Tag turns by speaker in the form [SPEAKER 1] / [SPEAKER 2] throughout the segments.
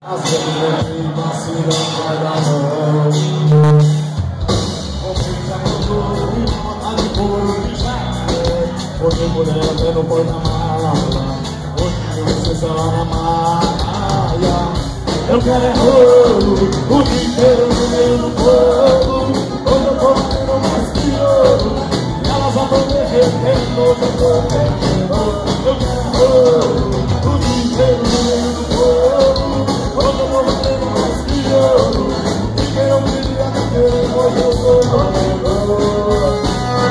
[SPEAKER 1] Porque por ela até no porta-mala, hoje você só na maia. Eu quero é ouro, o dia inteiro no meio do fogo. Hoje eu tô batendo mais que ouro, e elas já tão derretendo, eu tô perdendo. Eu quero é ouro, o dia inteiro no meio do fogo. Hoje eu tô batendo mais que ouro, e quem eu queria ter, hoje eu tô morrendo.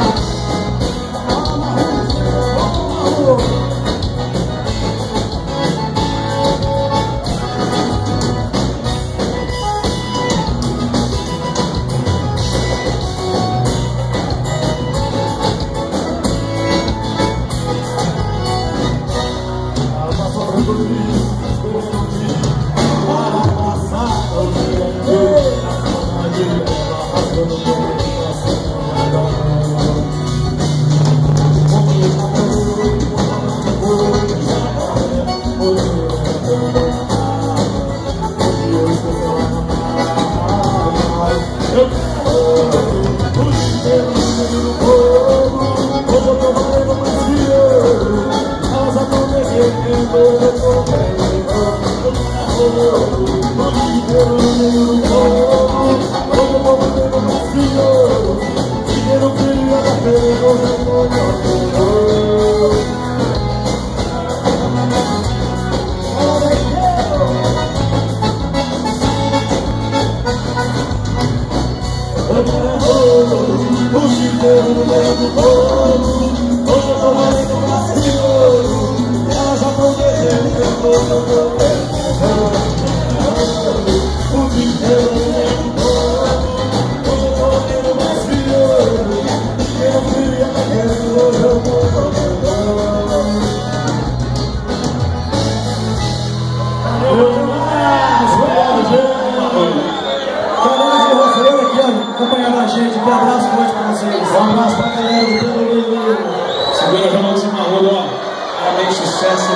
[SPEAKER 1] Acompanhando a gente, um abraço forte pra vocês. Um abraço pra galera do Pelo.
[SPEAKER 2] Segura a mão de cima, ó. Parabéns, sucesso.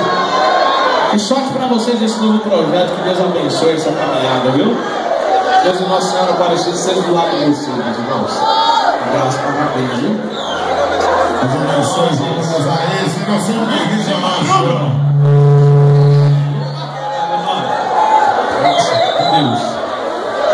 [SPEAKER 2] E sorte pra vocês nesse novo projeto. Que Deus abençoe essa caminhada, viu? Deus e Nossa Senhora Aparecida seja do lado de vocês, meus irmãos. Um abraço, parabéns, viu?
[SPEAKER 3] As orações, vamos a esse, nós somos regionais,